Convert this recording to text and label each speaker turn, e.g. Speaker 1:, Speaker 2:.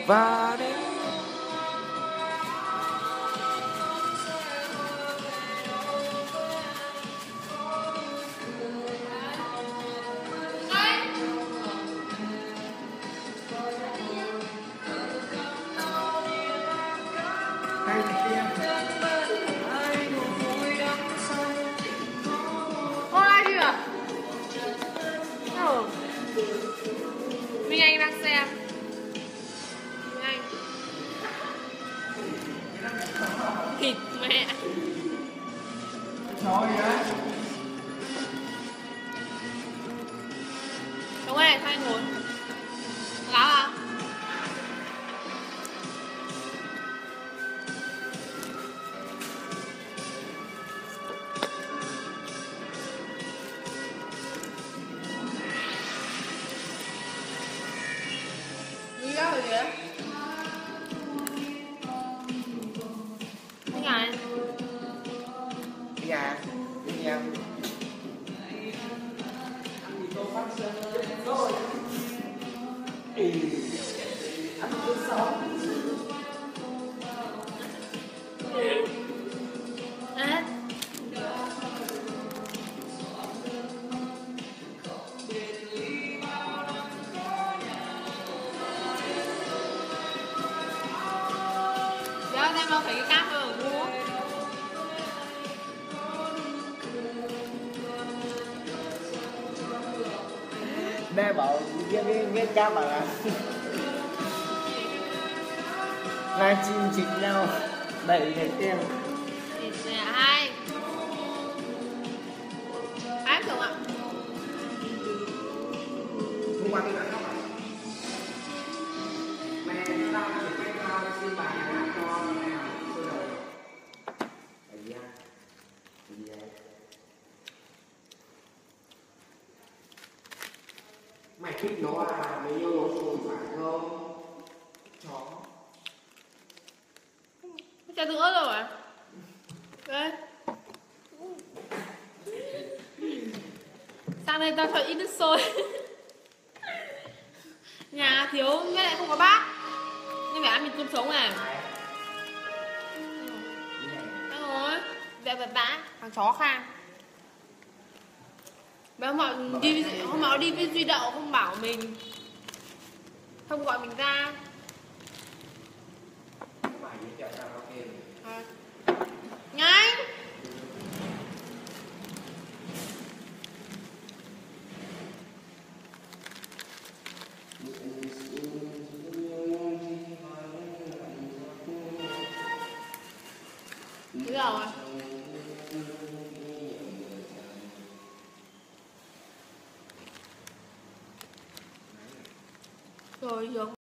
Speaker 1: và đến hai kia.
Speaker 2: Ô ai đi à? Minh Anh đang xem. Minh Anh thịt mẹ.
Speaker 1: Nói gì đấy?
Speaker 2: Đúng rồi, thay ngồi. Láo à? Đi ra rồi kìa. Minh Anh.
Speaker 1: Dạ, dạ. Ăn cơm sống.
Speaker 2: À. Giờ em đâu phải cái cáp rồi mua.
Speaker 1: Mẹ bảo cái cam bảo là livestream chỉnh nhau đẩy cái tiền.
Speaker 2: Thịt nè hai. Áp được ạ.
Speaker 1: Không ăn nữa không ạ? Mẹ tao chỉ cái tao xin bà cho mẹ tôi đời. Đấy nha. Đi đây. Mày thích nó à? Mày yêu nó rồi phải không? Chó.
Speaker 2: Chả nữa rồi à? Đây. Sang đây tao cho ít nước sôi. Nhà thiếu với lại không có bát nên phải ăn mì tôm sống này. Đúng rồi. Dạy vật đã thằng chó Khang. Mấy hôm nọ đi với Duy Đậu không bảo mình, không gọi mình ra. Nhanh. Thế rồi. Rồi hướng